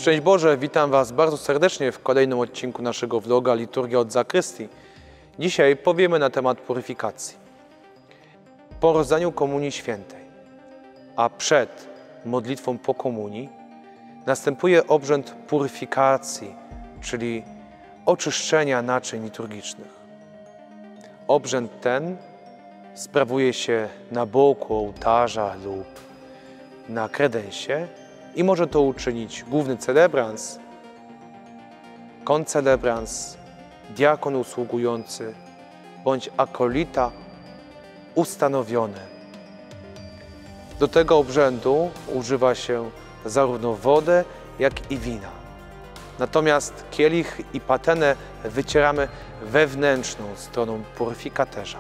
Szczęść Boże, witam Was bardzo serdecznie w kolejnym odcinku naszego vloga Liturgia od Zakrystii. Dzisiaj powiemy na temat puryfikacji. Po rozdaniu Komunii Świętej, a przed modlitwą po komunii, następuje obrzęd puryfikacji, czyli oczyszczenia naczyń liturgicznych. Obrzęd ten sprawuje się na boku ołtarza lub na kredensie i może to uczynić główny celebrans, koncelebrans, diakon usługujący bądź akolita ustanowiony. Do tego obrzędu używa się zarówno wodę, jak i wina. Natomiast kielich i patenę wycieramy wewnętrzną stroną puryfikaterza.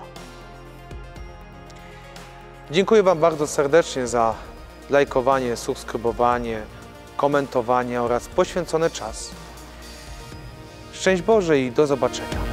Dziękuję Wam bardzo serdecznie za lajkowanie, subskrybowanie, komentowanie oraz poświęcony czas. Szczęść Boże i do zobaczenia.